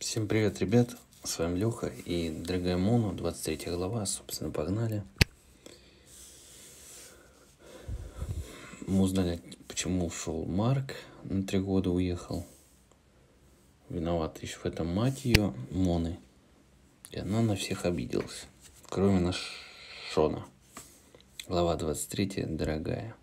Всем привет, ребят! С вами Леха и дорогая Мону, 23 глава, собственно, погнали. Мы узнали, почему ушел Марк, на 3 года уехал. Виновата еще в этом мать ее, Моны. И она на всех обиделась, кроме на Шона. Глава 23, дорогая.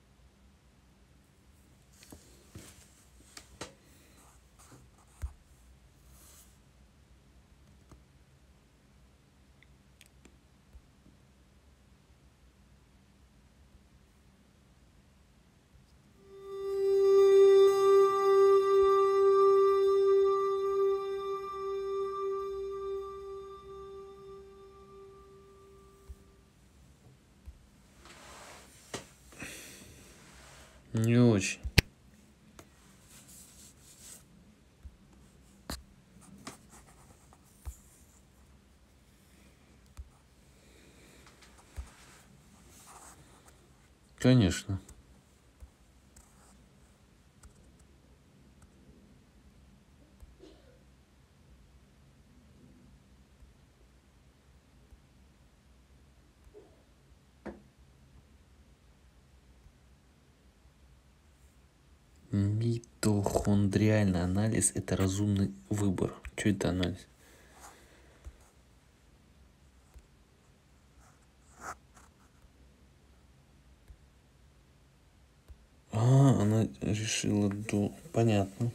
Не очень. Конечно. Митохондриальный анализ – это разумный выбор. Что это анализ? Она решила, понятно.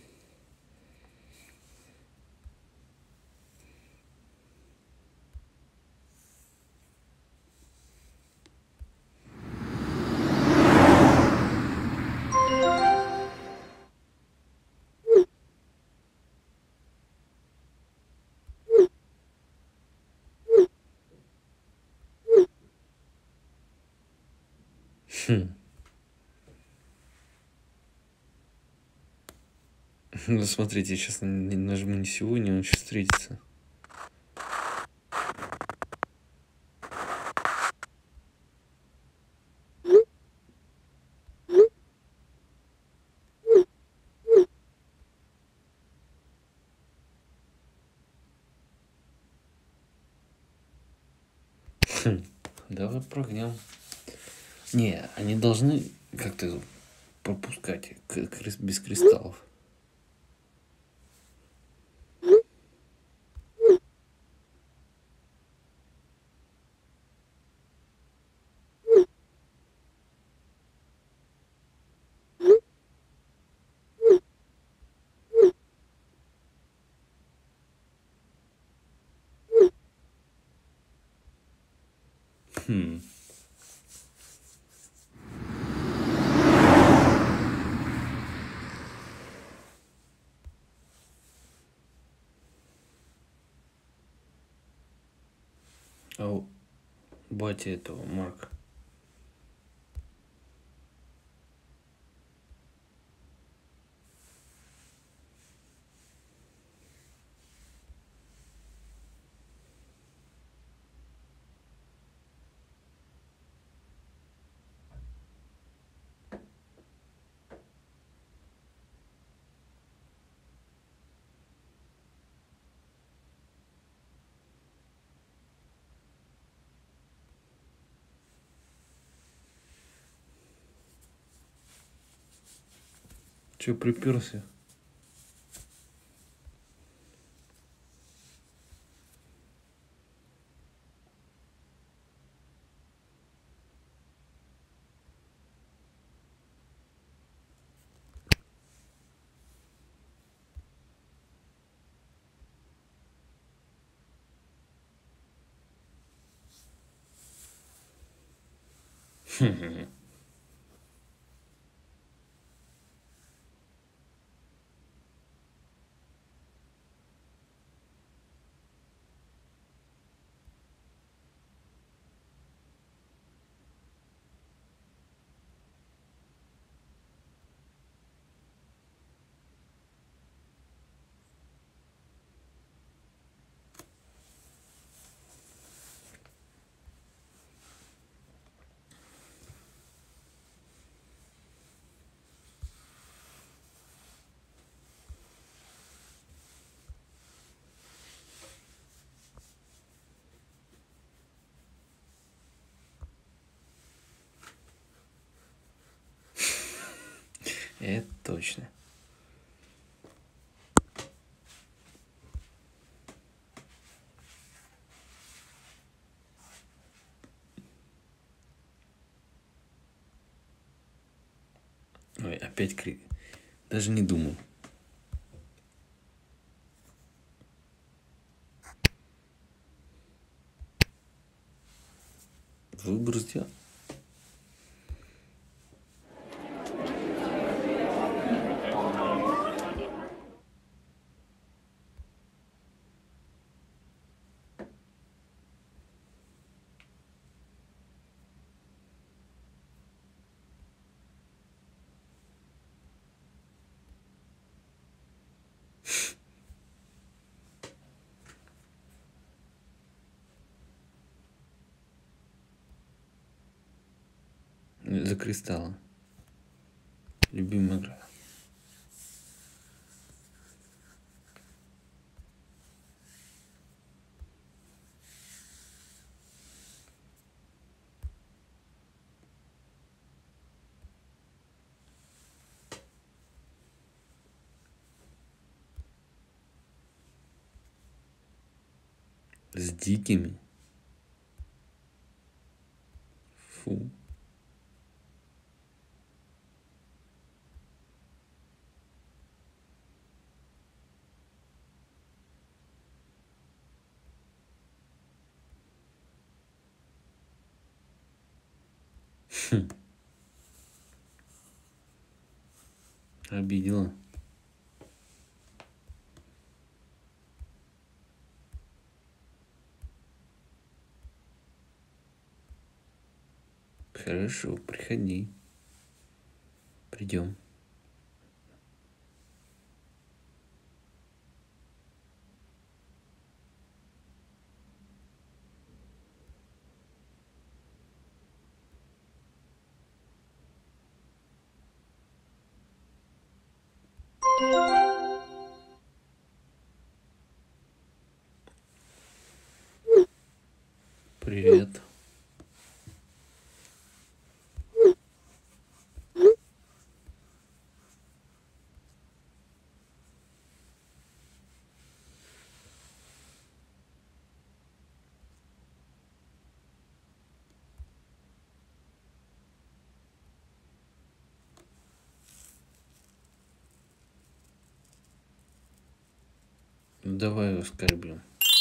Ну, смотрите, я сейчас нажму не сегодня, он сейчас встретится. Давай прогнем. Не, они должны как-то пропускать без кристаллов. А у бати этого Марка. Че, приперся? точно. Ой, опять крик. Даже не думал. Выбор сделан. За кристалла. Любимая игра. С дикими. Фу. Обидела. Хорошо, приходи. Придем. Привет. Давай оскорбим.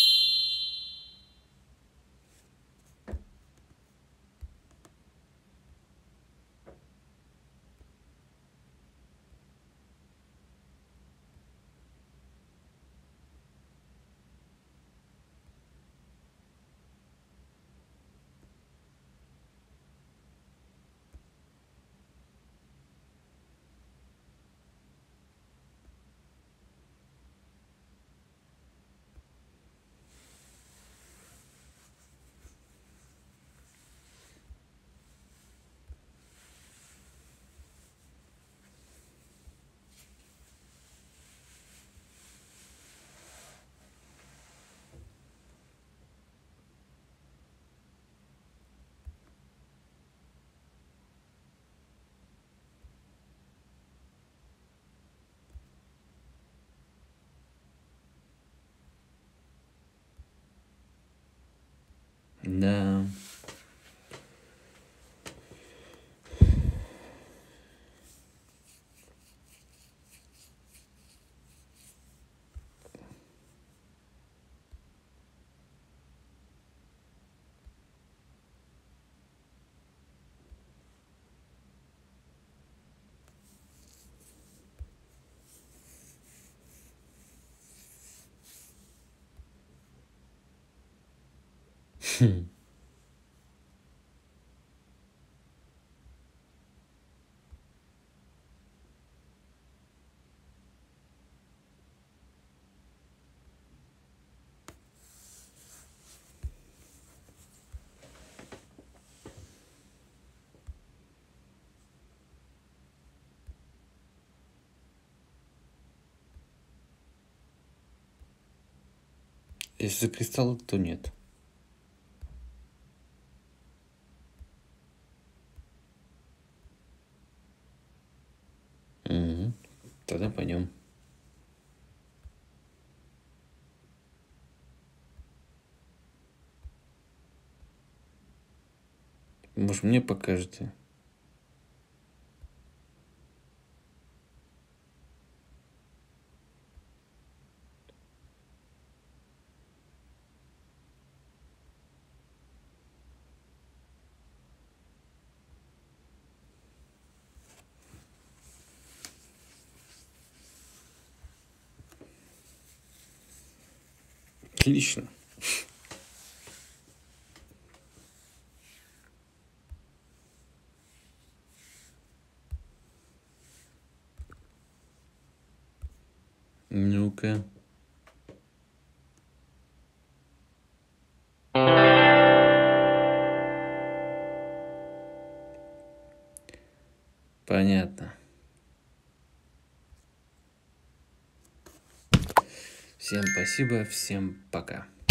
Да. Если за кристалл, то нет. Угу. тогда пойдем. Может, мне покажете? Отлично. Ну-ка. Понятно. Всем спасибо, всем пока.